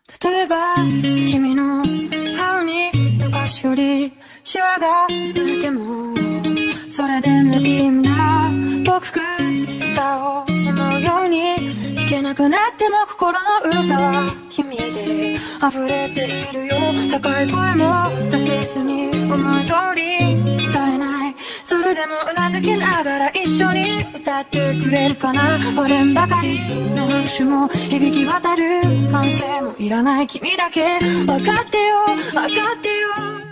例えば君の顔に昔よりシワが出てもそれでもいいんだ。僕がギターを思うように弾けなくなっても心の歌は君で溢れているよ。高い声も出せずに思い通り歌えない。それでもうなずきながら一緒に歌ってくれるかな。割れんばかりの拍手も響き渡る歓声もいらない君だけ分かってよ分かってよ。